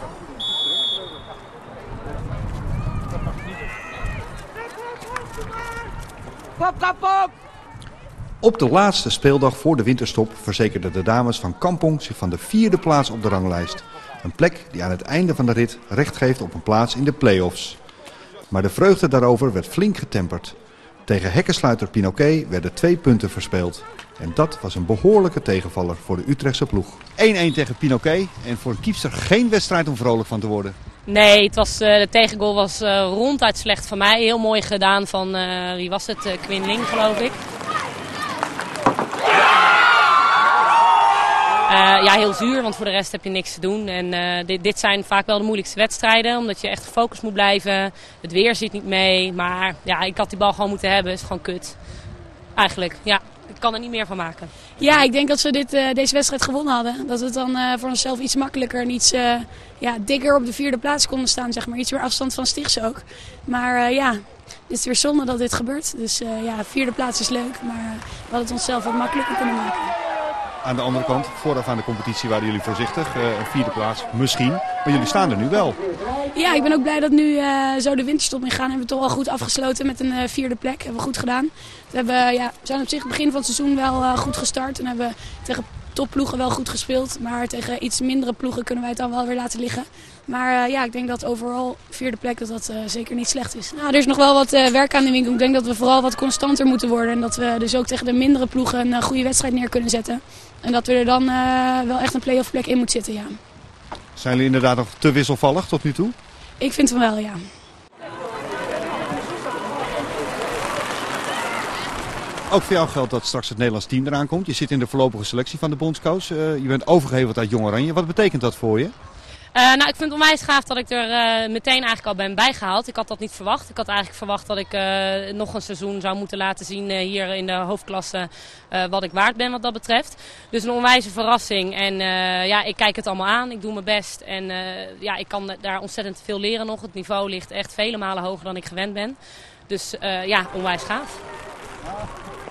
Op de laatste speeldag voor de winterstop verzekerden de dames van Kampong zich van de 4e plaats op de ranglijst. Een plek die aan het einde van de rit recht geeft op een plaats in de play-offs. Maar de vreugde daarover werd flink getemperd. Tegen hekkensluiter Pinoquet werden 2 punten verspeeld. En dat was een behoorlijke tegenvaller voor de Utrechtse ploeg. 1-1 tegen Pinoquet en voor een kiepster geen wedstrijd om vrolijk van te worden. Nee, de tegengoal was ronduit slecht van mij. Heel mooi gedaan van, wie was het? Quinn Ling, geloof ik. Ja, heel zuur, want voor de rest heb je niks te doen. En dit zijn vaak wel de moeilijkste wedstrijden, omdat je echt gefocust moet blijven. Het weer zit niet mee, maar ja, ik had die bal gewoon moeten hebben. Het is gewoon kut. Eigenlijk, ja. Ik kan er niet meer van maken. Ja, ik denk dat ze deze wedstrijd gewonnen hadden. Dat we het dan voor onszelf iets makkelijker en iets dikker op de 4e plaats konden staan. Zeg maar. Iets meer afstand van Stichts ook. Maar ja, het is weer zonde dat dit gebeurt. Dus ja, 4e plaats is leuk, maar we hadden het onszelf wat makkelijker kunnen maken. Aan de andere kant, vooraf aan de competitie waren jullie voorzichtig. Een 4e plaats misschien, maar jullie staan er nu wel. Ja, ik ben ook blij dat nu zo de winterstop in gaan. Hebben we toch wel goed afgesloten met een 4e plek. Hebben we goed gedaan. We zijn op zich het begin van het seizoen wel goed gestart. En hebben tegen topploegen wel goed gespeeld. Maar tegen iets mindere ploegen kunnen wij het dan wel weer laten liggen. Maar ja, ik denk dat overal 4e plek dat zeker niet slecht is. Nou, er is nog wel wat werk aan de winkel. Ik denk dat we vooral wat constanter moeten worden. En dat we dus ook tegen de mindere ploegen een goede wedstrijd neer kunnen zetten. En dat we er dan wel echt een play-off plek in moet zitten, ja. Zijn jullie inderdaad nog te wisselvallig tot nu toe? Ik vind van wel, ja. Ook voor jou geldt dat straks het Nederlands team eraan komt. Je zit in de voorlopige selectie van de bondscoach. Je bent overgeheveld uit Jong Oranje. Wat betekent dat voor je? Nou, ik vind het onwijs gaaf dat ik er meteen eigenlijk al ben bijgehaald. Ik had dat niet verwacht. Ik had eigenlijk verwacht dat ik nog een seizoen zou moeten laten zien hier in de hoofdklasse wat ik waard ben wat dat betreft. Dus een onwijze verrassing. En ja, ik kijk het allemaal aan. Ik doe mijn best. En ja, ik kan daar ontzettend veel leren nog. Het niveau ligt echt vele malen hoger dan ik gewend ben. Dus ja, onwijs gaaf.